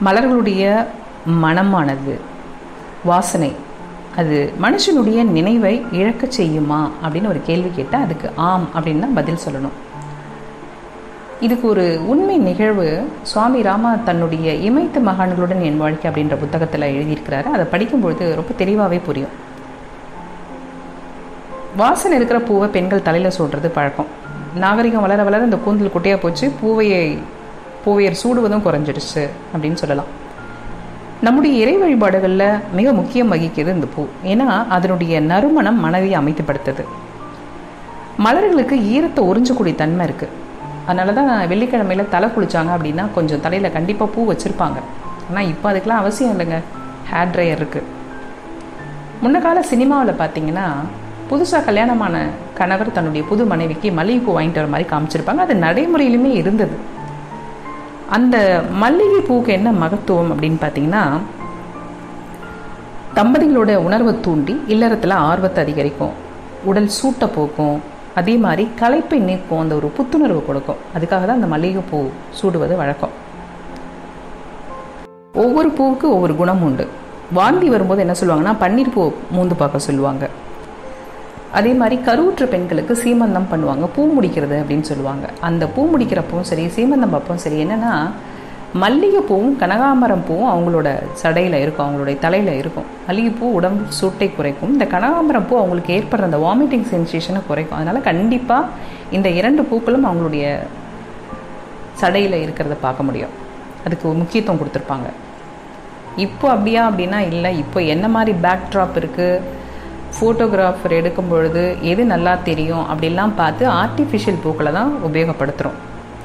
மலர்களுடைய மனமானது, வாசனை, அது மனுஷனுடைய நினைவை இழக்க செய்யுமா அப்படின்னு ஒரு கேள்வி கேட்டால் அதுக்கு ஆம் அப்படின்னு தான் பதில் சொல்லணும். இதுக்கு ஒரு உண்மை நிகழ்வு சுவாமி ராமா தன்னுடைய இமைத்து மகான்களுடன் என் வாழ்க்கை அப்படின்ற புத்தகத்தில் எழுதியிருக்கிறாரு. அதை படிக்கும்பொழுது ரொம்ப தெளிவாகவே புரியும். வாசனை இருக்கிற பூவை பெண்கள் தலையில் சூடுறது பழக்கம். நாகரிகம் வளர வளர இந்த கூந்தல் குட்டையாக போச்சு, பூவையர் சூடுவதும் குறைஞ்சிடுச்சு அப்படின்னு சொல்லலாம். நம்முடைய இறை வழிபாடுகளில் மிக முக்கியம் வகிக்கிறது இந்த பூ. ஏன்னா அதனுடைய நறுமணம் மனதை அமைதிப்படுத்துது. மலர்களுக்கு ஈரத்தை உறிஞ்சக்கூடிய தன்மை இருக்குது. அதனால தான் வெள்ளிக்கிழமையில் தலை குளித்தாங்க அப்படின்னா கொஞ்சம் தலையில் கண்டிப்பாக பூ வச்சுருப்பாங்க. ஆனால் இப்போ அதுக்கெலாம் அவசியம் இல்லைங்க, ஹேர் ட்ரையர் இருக்குது. முன்ன கால சினிமாவில் பார்த்தீங்கன்னா புதுசாக கல்யாணமான கணவர் தன்னுடைய புது மனைவிக்கு மல்லிகைப்பூ வாங்கிட்டு வர மாதிரி காமிச்சிருப்பாங்க. அது நடைமுறையிலுமே இருந்தது. அந்த மல்லிகை பூவுக்கு என்ன மகத்துவம் அப்படின்னு பார்த்தீங்கன்னா, தம்பதிகளோட உணர்வை தூண்டி இல்லறத்தில் ஆர்வத்தை அதிகரிக்கும், உடல் சூட்டை போக்கும், அதே மாதிரி களைப்பை நீக்கும், அந்த ஒரு புத்துணர்வு கொடுக்கும். அதுக்காக தான் அந்த மல்லிகை பூ சூடுவது வழக்கம். ஒவ்வொரு பூவுக்கு ஒவ்வொரு குணம் உண்டு. வாந்தி வரும்போது என்ன சொல்லுவாங்கன்னா பன்னீர் பூ மூந்து பார்க்க சொல்லுவாங்க. அதே மாதிரி கருவுற்ற பெண்களுக்கு சீமந்தம் பண்ணுவாங்க, பூ முடிக்கிறது அப்படின்னு சொல்லுவாங்க. அந்த பூ முடிக்கிறப்பவும் சரி, சீமந்தம் அப்பவும் சரி, என்னென்னா மல்லிகைப்பூவும் கனகாம்பரம் பூவும் அவங்களோட சடையில் இருக்கும், அவங்களுடைய தலையில் இருக்கும். மல்லிகைப்பூ உடம்பு சூட்டை குறைக்கும், இந்த கனகாம்பரம் பூ அவங்களுக்கு ஏற்படுற அந்த வாமிட்டிங் சென்சேஷனை குறைக்கும். அதனால் கண்டிப்பாக இந்த 2 பூக்களும் அவங்களுடைய சடையில் இருக்கிறத பார்க்க முடியும். அதுக்கு முக்கியத்துவம் கொடுத்துருப்பாங்க. இப்போ அப்படியா அப்படின்னா இல்லை. இப்போ என்ன மாதிரி பேக்ட்ராப் இருக்குது, ஃபோட்டோகிராஃபர் எடுக்கும் பொழுது எது நல்லா தெரியும் அப்படிலாம் பார்த்து ஆர்டிஃபிஷியல் பூக்களை தான் உபயோகப்படுத்துகிறோம்.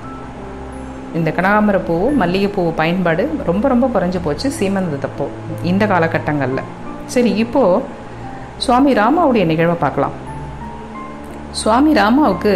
இந்த கனகாம்பர பூவும் மல்லிகைப்பூவு பயன்பாடு ரொம்ப ரொம்ப குறைஞ்சி போச்சு சீமந்தத்தப்போ இந்த காலகட்டங்களில். சரி, இப்போது சுவாமி ராமாவுடைய நிகழ்வை பார்க்கலாம். சுவாமி ராமாவுக்கு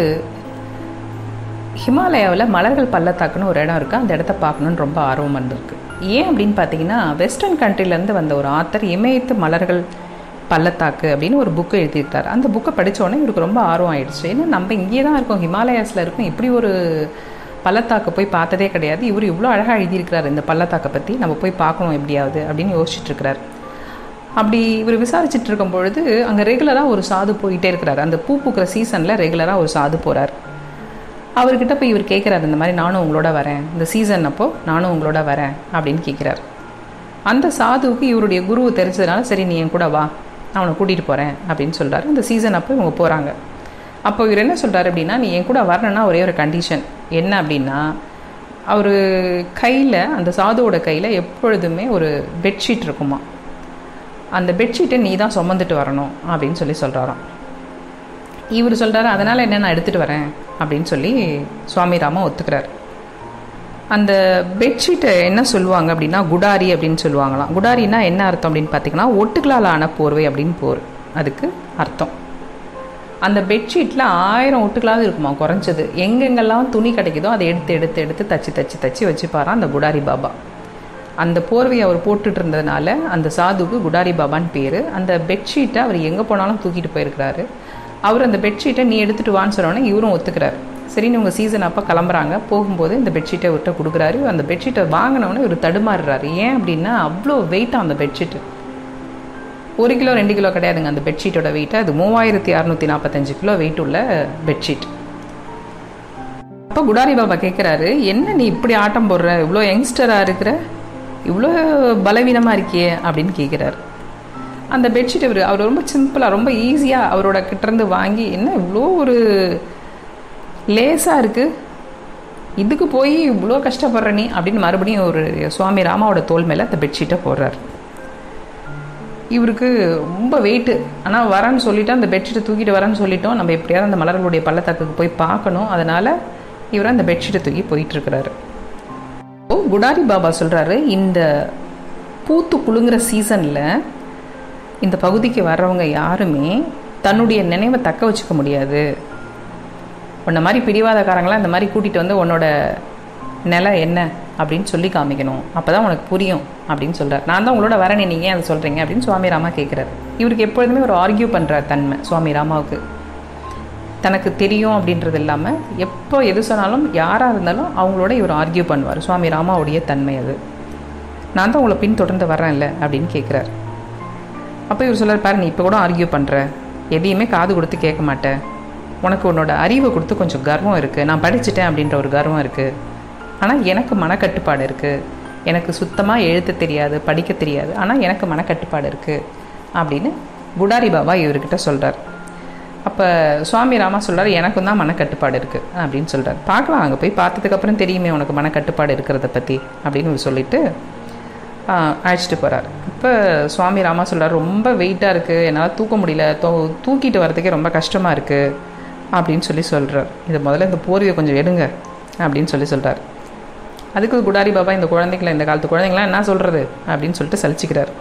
ஹிமாலயாவில் மலர்கள் பள்ளத்தாக்குன்னு ஒரு இடம் இருக்குது. அந்த இடத்த பார்க்கணுன்னு ரொம்ப ஆர்வம் வந்திருக்கு. ஏன் அப்படின்னு பார்த்தீங்கன்னா, வெஸ்டர்ன் கண்ட்ரிலேருந்து வந்த ஒரு ஆத்தர் இமயத்து மலர்கள் பள்ளத்தாக்கு அப்படின்னு ஒரு புக்கு எழுதியிருக்காரு. அந்த புக்கை படித்தோடனே இவருக்கு ரொம்ப ஆர்வம் ஆயிடுச்சு. ஏன்னா நம்ம இங்கே தான் இருக்கோம், ஹிமாலயாஸில் இருக்கோம், இப்படி ஒரு பள்ளத்தாக்கை போய் பார்த்ததே கிடையாது. இவர் இவ்வளோ அழகாக எழுதியிருக்கிறார் இந்த பள்ளத்தாக்கை பற்றி, நம்ம போய் பார்க்கணும் எப்படியாவது அப்படின்னு யோசிச்சுட்ருக்கிறார். அப்படி இவர் விசாரிச்சுட்டு இருக்கும் பொழுது அங்கே ரெகுலராக ஒரு சாது போயிட்டே இருக்கிறார். அந்த பூ பூக்கிற சீசனில் ரெகுலராக ஒரு சாது போகிறார். அவர்கிட்ட போய் இவர் கேட்குறாரு, இந்த மாதிரி நானும் உங்களோட வரேன், இந்த சீசன் அப்போது நானும் உங்களோட வரேன் அப்படின்னு கேட்குறார். அந்த சாதுவுக்கு இவருடைய குருவு தெரிஞ்சதுனால, சரி நீ என் கூட வா, நான் அவனை கூட்டிகிட்டு போகிறேன் அப்படின்னு சொல்கிறாரு. இந்த சீசன் அப்போ இவங்க போகிறாங்க. அப்போ இவர் என்ன சொல்கிறார் அப்படின்னா, நீ என் கூட வரணுன்னா ஒரே ஒரு கண்டிஷன் என்ன அப்படின்னா, அவர் கையில், அந்த சாதுவோட கையில் எப்பொழுதுமே ஒரு பெட்ஷீட் இருக்குமா, அந்த பெட்ஷீட்டை நீ தான் சுமந்துட்டு வரணும் அப்படின்னு சொல்கிறாராம். இவர் சொல்கிறாரு, அதனால் என்ன, நான் எடுத்துகிட்டு வரேன் அப்படின்னு சொல்லி சுவாமி ராமா ஒத்துக்கிறார். அந்த பெட்ஷீட்டை என்ன சொல்லுவாங்க அப்படின்னா குடாரி அப்படின்னு சொல்லுவாங்களாம். குடாரின்னா என்ன அர்த்தம் அப்படின்னு பார்த்தீங்கன்னா, ஒட்டுக்களால் ஆன போர்வை அப்படின்னு அதுக்கு அர்த்தம். அந்த பெட்ஷீட்டில் 1000 ஒட்டுக்களாவது இருக்குமா குறைஞ்சது. எங்கெங்கெல்லாம் துணி கிடைக்குதோ அதை எடுத்து எடுத்து எடுத்து தச்சு வச்சுப்பாராம் அந்த குடாரி பாபா. அந்த போர்வையை அவர் போட்டுட்டு இருந்ததுனால அந்த சாதுவுக்கு குடாரி பாபான்னு பேர். அந்த பெட்ஷீட்டை அவர் எங்கே போனாலும் தூக்கிட்டு போயிருக்கிறாரு. அவர் அந்த பெட்ஷீட்டை நீ எடுத்துகிட்டு வான்னு சொன்னோன்னே இவரும் ஒத்துக்கிறார். சரின்னு இவங்க சீசன் அப்போ கிளம்புறாங்க. போகும்போது இந்த பெட்ஷீட்டை விட்ட கொடுக்குறாரு. அந்த பெட்ஷீட்டை வாங்கினோன்னே இவர் தடுமாறுறாரு. ஏன் அப்படின்னா அவ்வளோ வெயிட்டாக அந்த பெட்ஷீட்டு, 1 கிலோ 2 கிலோ கிடையாதுங்க அந்த பெட்ஷீட்டோட வெயிட்டு. அது 3645 கிலோ வெயிட் உள்ள பெட்ஷீட். அப்போ குடாரி பாபா கேட்குறாரு, என்ன நீ இப்படி ஆட்டம் போடுற, இவ்வளோ யங்ஸ்டராக இருக்கிற, இவ்வளோ பலவீனமாக இருக்கியே அப்படின்னு கேட்குறாரு. அந்த பெட்ஷீட் அவர் ரொம்ப சிம்பிளாக ரொம்ப ஈஸியாக அவரோட கிட்டேருந்து வாங்கி, என்ன இவ்வளோ ஒரு லேசாக இருக்குது, இதுக்கு போய் இவ்வளோ கஷ்டப்படுற நீ அப்படின்னு மறுபடியும் ஒரு சுவாமி ராமாவோட தோல் மேலே அந்த பெட்ஷீட்டை போடுறார். இவருக்கு ரொம்ப வெயிட்டு, ஆனால் வரேன்னு சொல்லிவிட்டு அந்த பெட்ஷீட்டை தூக்கிட்டு வரேன்னு சொல்லிட்டோம், நம்ம எப்படியாவது அந்த மலர்களுடைய பள்ளத்தாக்குக்கு போய் பார்க்கணும், அதனால் இவர் அந்த பெட்ஷீட்டை தூக்கி போயிட்டுருக்கிறாரு. குடாரி பாபா சொல்கிறாரு, இந்த பூத்து குலுங்குற சீசனில் இந்த பகுதிக்கு வர்றவங்க யாருமே தன்னுடைய நினைவை தக்க வச்சுக்க முடியாது. உன்னை மாதிரி பிடிவாதக்காரங்களாம் இந்த மாதிரி கூட்டிகிட்டு வந்து உன்னோட நிலை என்ன அப்படின்னு சொல்லி காமிக்கணும், அப்போ தான் உனக்கு புரியும் அப்படின்னு சொல்கிறார். நான் தான் உங்களோட வரேன், நீங்கள் ஏன் அதை சொல்கிறீங்க அப்படின்னு சுவாமி ராமா கேட்குறாரு. இவருக்கு எப்பொழுதுமே ஒரு ஆர்கியூ பண்ணுறார் தன்மை சுவாமி ராமாவுக்கு. தனக்கு தெரியும் அப்படின்றது இல்லாமல் எப்போ எது சொன்னாலும் யாராக இருந்தாலும் அவங்களோட இவர் ஆர்கியூ பண்ணுவார். சுவாமி ராமாவுடைய தன்மை அது. நான் தான் உங்களை பின்தொடர்ந்து வரேன்ல அப்படின்னு கேட்குறாரு. அப்போ இவர் சொல்கிறார், பாரு நீ இப்போ கூட ஆர்கியூ பண்ணுற, எதையுமே காது கொடுத்து கேட்க மாட்டேன், உனக்கு உன்னோட அறிவை கொடுத்து கொஞ்சம் கர்வம் இருக்குது, நான் படிச்சுட்டேன் அப்படின்ற ஒரு கர்வம் இருக்குது, ஆனால் எனக்கு மனக்கட்டுப்பாடு இருக்குது, எனக்கு சுத்தமாக எழுத தெரியாது படிக்க தெரியாது, ஆனால் எனக்கு மனக்கட்டுப்பாடு இருக்குது அப்படின்னு குடாரி பாபா இவர்கிட்ட சொல்கிறார். அப்போ சுவாமி ராமா சொல்கிறார், எனக்கும் தான் மனக்கட்டுப்பாடு இருக்குது அப்படின்னு சொல்கிறார். பார்க்கலாம், அங்கே போய் பார்த்ததுக்கப்புறம் தெரியுமே உனக்கு மனக்கட்டுப்பாடு இருக்கிறத பற்றி அப்படின்னு சொல்லிட்டு அழைச்சிட்டு போகிறார். இப்போ சுவாமி ராமா சொல்கிறார், ரொம்ப வெயிட்டாக இருக்குது, என்னால் தூக்க முடியல, தூக்கிட்டு வரதுக்கே ரொம்ப கஷ்டமாக இருக்குது அப்படின்னு சொல்கிறார். இது முதல்ல இந்த போர்வையை கொஞ்சம் எடுங்க அப்படின்னு சொல்கிறார். அதுக்கு குடாரி பாபா, இந்த குழந்தைங்கள, இந்த காலத்து குழந்தைங்களாம் என்ன சொல்கிறது அப்படின்னு சொல்லிட்டு சலிச்சிக்கிறார்.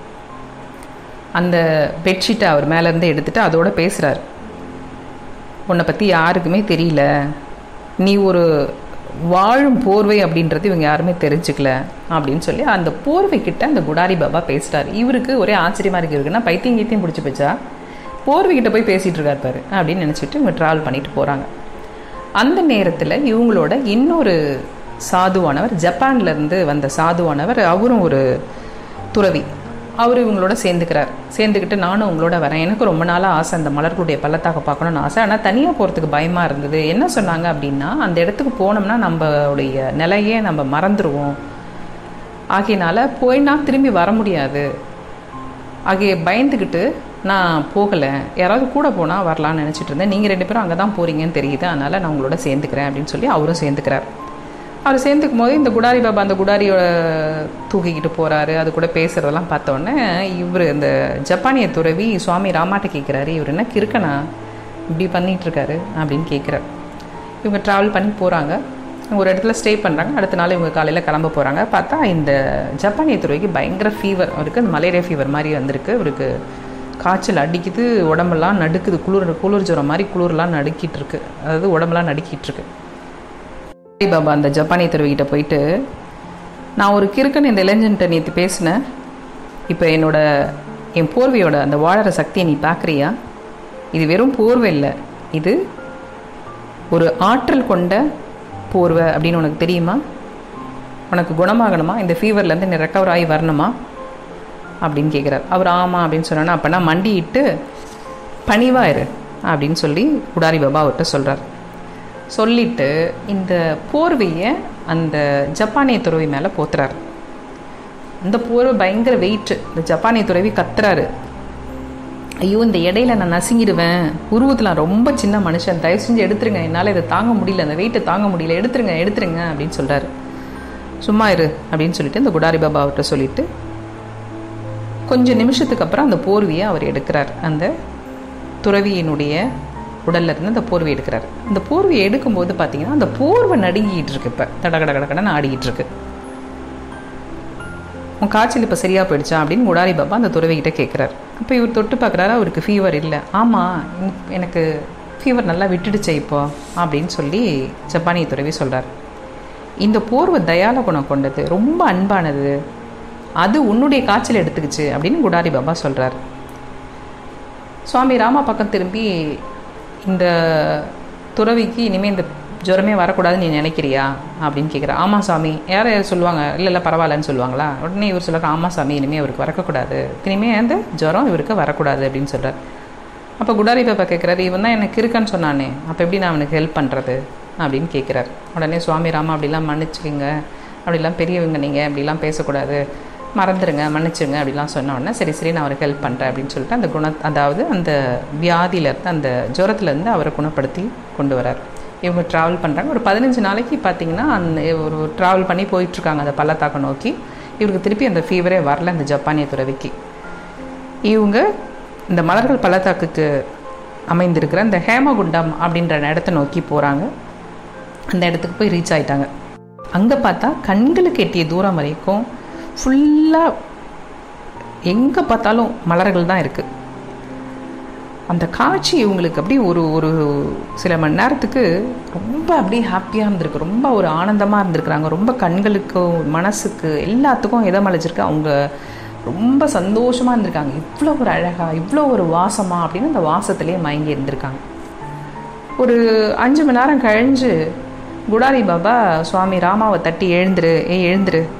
அந்த பெட்ஷீட்டை அவர் மேலேருந்து எடுத்துகிட்டு அதோடு பேசுகிறார். உன்னை பற்றி யாருக்குமே தெரியல, நீ ஒரு வாழும் போர்வை அப்படின்றது இவங்க யாருமே தெரிஞ்சுக்கல அப்படின்னு சொல்லி அந்த போர்வைக்கிட்ட அந்த குடாரி பாபா பேசுகிறார். இவருக்கு ஒரே ஆச்சரியமாக இருக்குது, இருக்குன்னா பைத்தியம் கீத்தியம் பிடிச்சி போச்சா, போர்வைக்கிட்ட போய் பேசிகிட்டு இருக்கார் பாரு அப்படின்னு நினச்சிட்டு இவங்க ட்ராவல் பண்ணிட்டு போகிறாங்க. அந்த நேரத்தில் இவங்களோட இன்னொரு சாதுவானவர், ஜப்பான்லேருந்து வந்த சாதுவானவர், அவரும் ஒரு துறவி, அவர் இவங்களோட சேர்ந்துக்கிட்டு நானும் உங்களோட வரேன், எனக்கு ரொம்ப நாளாக ஆசை அந்த மலர்களுடைய பள்ளத்தாக்க பார்க்கணுன்னு ஆசை, ஆனால் தனியாக போகிறதுக்கு பயமாக இருந்தது. என்ன சொன்னாங்க அப்படின்னா, அந்த இடத்துக்கு போனோம்னா நம்மளுடைய நிலையே நம்ம மறந்துடுவோம், ஆகையினால போயினா திரும்பி வர முடியாது, ஆகிய பயந்துக்கிட்டு நான் போகலை, யாராவது கூட போனால் வரலான்னு நினச்சிட்டு இருந்தேன், நீங்கள் 2 பேரும் அங்கே தான் போகிறீங்கன்னு தெரியுது, அதனால் நான் உங்களோட சேர்ந்துக்கிறேன் அப்படின்னு சொல்லி அவரும் சேர்ந்துக்கிறார். அவர் சேர்ந்துக்கும் போது இந்த குடாரி பாபா அந்த குடாரியோட தூக்கிக்கிட்டு போகிறாரு, அது கூட பேசுகிறதெல்லாம் பார்த்தோன்னே இவர் இந்த ஜப்பானிய துறவி சுவாமி ராமாட்ட கேட்குறாரு, இவர் என்ன கிறுக்கனா இப்படி பண்ணிகிட்ருக்காரு அப்படின்னு கேட்குறாரு. இவங்க ட்ராவல் பண்ணி போகிறாங்க, ஒரு இடத்துல ஸ்டே பண்ணுறாங்க. அடுத்த நாள் இவங்க காலையில் கிளம்ப போகிறாங்க. பார்த்தா இந்த ஜப்பானிய துறவிக்கு பயங்கர ஃபீவர், அவருக்கு அந்த மலேரியா ஃபீவர் மாதிரி வந்திருக்கு, அவருக்கு காய்ச்சல் அடிக்குது, உடம்பெல்லாம் நடுக்குது, குளிர் ஜுரம் மாதிரி குளிர்லாம் நடுக்கிட்டு இருக்கு, அதாவது உடம்பெல்லாம் நடுக்கிட்டு இருக்கு. பாபா அந்த ஜப்பானிய துறவிக்கிட்ட போயிட்டு, நான் ஒரு கிறுக்கன் இந்த இளைஞன்ட்ட நேற்று பேசினேன், இப்போ என் போர்வையோட அந்த வாழற சக்தியை நீ பார்க்குறியா, இது வெறும் போர்வை இல்லை, இது ஒரு ஆற்றல் கொண்ட போர்வை அப்படின்னு உனக்கு தெரியுமா, உனக்கு குணமாகணுமா, இந்த ஃபீவர்லேருந்து நீ ரெக்கவர் ஆகி வரணுமா அப்படின்னு கேட்குறாரு. அவர் ஆமாம் அப்படின்னு சொன்னோன்னா, அப்போனா மண்டிட்டு பணிவாயிரு அப்படின்னு சொல்லி குடாரி பாபா அவர்கிட்ட சொல்கிறார். சொல்லிவிட்டு இந்த போர்வையை அந்த ஜப்பானிய துறவி மேலே போத்துறாரு. அந்த போர்வை பயங்கர வெயிட்டு, இந்த ஜப்பானிய துறவி கத்துறாரு, ஐயோ இந்த இடையில நான் நசுங்கிடுவேன், உருவத்தில் ரொம்ப சின்ன மனுஷன், தயவு செஞ்சு எடுத்துருங்க, என்னால் இதை தாங்க முடியல, அந்த வெயிட்டை தாங்க முடியல, எடுத்துருங்க அப்படின்னு சொல்கிறாரு. சும்மா இரு அப்படின்னு சொல்லிட்டு இந்த குடாரி பாபா அவர்கிட்ட சொல்லிவிட்டு கொஞ்சம் நிமிஷத்துக்கு அப்புறம் அந்த போர்வையை அவர் எடுக்கிறார். அந்த துறவியினுடைய உடல்ல இருந்து அந்த போர்வை எடுக்கிறார். அந்த போர்வையை எடுக்கும்போது பார்த்தீங்கன்னா அந்த போர்வை நடுங்கிட்டு இருக்கு, இப்போ கடகடன்னு ஆடிக்கிட்டு இருக்கு. உன் காய்ச்சல் இப்போ சரியாக போயிடுச்சா அப்படின்னு குடாரி பாபா அந்த துறவிக்கிட்ட கேட்குறாரு. அப்போ இவர் தொட்டு பார்க்குறாரு, அவருக்கு ஃபீவர் இல்லை. ஆமாம், எனக்கு ஃபீவர் நல்லா விட்டுடுச்சே இப்போ அப்படின்னு சொல்லி ஜப்பானிய துறவி சொல்கிறார். இந்த போர்வை தயால குணம் கொண்டது, ரொம்ப அன்பானது, அது உன்னுடைய காய்ச்சல் எடுத்துக்கிச்சு அப்படின்னு குடாரி பாபா சொல்கிறார். சுவாமி ராமா பக்கம் திரும்பி, இந்த துறவிக்கு இனிமேல் இந்த ஜுரமே வரக்கூடாதுன்னு நீ நினைக்கிறியா அப்படின்னு கேட்குறா. ஆமாம் சாமி. யார் சொல்லுவாங்க, இல்லை பரவாயில்லன்னு சொல்லுவாங்களா? உடனே இவர் சொல்லுறாரு, ஆமாம் சாமி, இனிமேல் அவருக்கு வரக்கூடாது, இனிமேல் அந்த ஜுரம் இவருக்கு வரக்கூடாது அப்படின்னு சொல்கிறார். அப்போ குடாரி பாபா கேட்குறாரு, இவன் தான் எனக்கு இருக்குன்னு சொன்னானே, அப்போ எப்படி நான் அவனுக்கு ஹெல்ப் பண்ணுறது அப்படின்னு கேட்குறாரு. உடனே சுவாமி ராமா, அப்படிலாம் மன்னிச்சுக்கிங்க, அப்படிலாம் பெரியவங்க நீங்கள் அப்படிலாம் பேசக்கூடாது, மறந்துடுங்க, மன்னிச்சுங்க அப்படிலாம் சொன்ன உடனே சரி நான் அவருக்கு ஹெல்ப் பண்ணுறேன் அப்படின்னு சொல்லிட்டு அந்த அதாவது அந்த வியாதியிலேருந்து, அந்த ஜுரத்துலேருந்து அவரை குணப்படுத்தி கொண்டு வரார். இவங்க ட்ராவல் பண்ணுறாங்க. ஒரு 15 நாளைக்கு பார்த்தீங்கன்னா அந்த ஒரு ட்ராவல் பண்ணி போயிட்டுருக்காங்க அந்த பள்ளத்தாக்கை நோக்கி. இவருக்கு திருப்பி அந்த ஃபீவரே வரல அந்த ஜப்பானிய துறவிக்கு. இவங்க இந்த மலர்கள் பள்ளத்தாக்குக்கு அமைந்திருக்கிற இந்த ஹேமகுண்டம் அப்படின்ற இடத்த நோக்கி போகிறாங்க. அந்த இடத்துக்கு போய் ரீச் ஆகிட்டாங்க. அங்கே பார்த்தா கண்களுக்கு எட்டிய தூரம் வரைக்கும் ஃபுல்லாக எங்கே பார்த்தாலும் மலர்கள் தான் இருக்குது. அந்த காட்சி இவங்களுக்கு அப்படி ஒரு சில மணி நேரத்துக்கு ரொம்ப அப்படியே ஹாப்பியாக இருந்திருக்கு, ரொம்ப ஒரு ஆனந்தமாக இருந்திருக்கிறாங்க. ரொம்ப கண்களுக்கும் மனசுக்கு எல்லாத்துக்கும் இதமளிச்சிருக்கு. அவங்க ரொம்ப சந்தோஷமாக இருந்திருக்காங்க. இவ்வளோ ஒரு அழகாக, இவ்வளோ ஒரு வாசமாக அப்படின்னு அந்த வாசத்துலேயே மயங்கி இருந்திருக்காங்க. ஒரு 5 மணி நேரம் கழிஞ்சு குடாரி பாபா சுவாமி ராமாவை தட்டி எழுந்துரு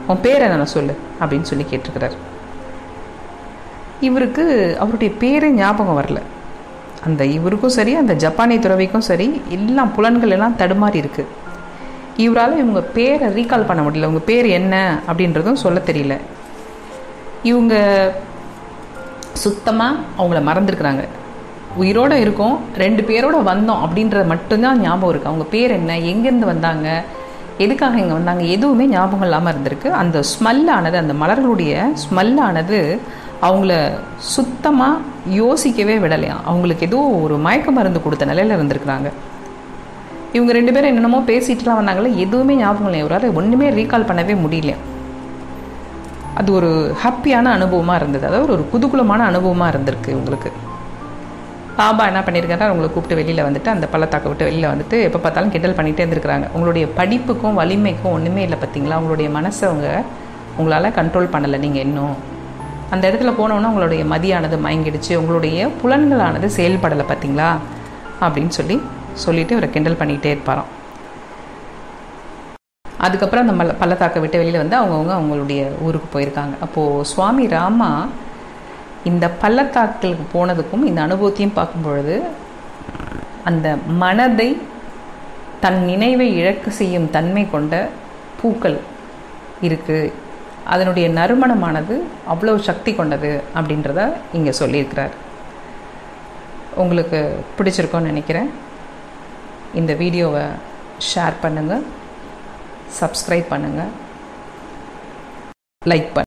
உன் பேர் என்ன சொல்லு அப்படின்னு சொல்லி கேட்டிருக்கிறார். இவருக்கு அவருடைய பேரே ஞாபகம் வரல. அந்த இவருக்கும் சரி அந்த ஜப்பானிய துறவிக்கும் சரி எல்லாம் புலன்கள் எல்லாம் தடுமாறி இருக்கு. இவரால் இவங்க பேரை ரீகால் பண்ண முடியல. உங்க பேர் என்ன அப்படின்றதும் சொல்ல தெரியல. இவங்க சுத்தமாக அவங்கள மறந்துருக்குறாங்க. உயிரோடு இருக்கோம், 2 பேரோட வந்தோம் அப்படின்றது மட்டும்தான் ஞாபகம் இருக்குது. அவங்க பேர் என்ன, எங்கேருந்து வந்தாங்க, எதுக்காக இங்கே வந்தாங்க, எதுவுமே ஞாபகம் இல்லாமல் இருந்திருக்கு. அந்த ஸ்மெல்லானது, அந்த மலர்களுடைய ஸ்மெல்லானது அவங்கள சுத்தமாக யோசிக்கவே விடலையாம். அவங்களுக்கு ஏதோ ஒரு மயக்க மருந்து கொடுத்த நிலையில் இருந்திருக்கிறாங்க. இவங்க 2 பேரும் என்னென்னமோ பேசிட்டுலாம் வந்தாங்களே, எதுவுமே ஞாபகம் இல்லை. இவரால் ஒன்றுமே ரீகால் பண்ணவே முடியல. அது ஒரு ஹாப்பியான அனுபவமாக இருந்தது. அதாவது ஒரு குதூகலமான அனுபவமாக இருந்திருக்கு இவங்களுக்கு. பாபா என்ன பண்ணியிருக்காரு, அவங்களை கூப்பிட்டு வெளியில் வந்துட்டு அந்த பள்ளத்தாக்கை விட்டு வெளியில் வந்துட்டு எப்போ பார்த்தாலும் கிண்டல் பண்ணிகிட்டே இருந்திருக்கிறாங்க. உங்களுடைய படிப்புக்கும் வலிமைக்கும் ஒன்றுமே இல்லை பார்த்தீங்களா, உங்களுடைய மனசை உங்களால் கண்ட்ரோல் பண்ணலை. நீங்கள் இன்னும் அந்த இடத்துல போனோன்னா உங்களுடைய மதியானது மயங்கிடுச்சு, உங்களுடைய புலன்களானது செயல்படலை பார்த்தீங்களா அப்படின்னு சொல்லிட்டு இவரை கிண்டல் பண்ணிகிட்டே இருப்பாராம். அதுக்கப்புறம் அந்த பள்ளத்தாக்கை விட்டு வெளியில் வந்து அவங்களுடைய ஊருக்கு போயிருக்காங்க. அப்போது சுவாமி ராமா இந்த பள்ளத்தாக்களுக்கு போனதுக்கும் இந்த அனுபவத்தையும் பார்க்கும் பொழுது அந்த மனதை தன் நினைவை இழக்க செய்யும் தன்மை கொண்ட பூக்கள் இருக்குது, அதனுடைய நறுமணமானது அவ்வளோ சக்தி கொண்டது அப்படின்றத இங்கே சொல்லியிருக்கிறார். உங்களுக்கு பிடிச்சிருக்கோன்னு நினைக்கிறேன். இந்த வீடியோவை ஷேர் பண்ணுங்கள், சப்ஸ்கிரைப் பண்ணுங்கள், லைக் பண்ணுங்கள்.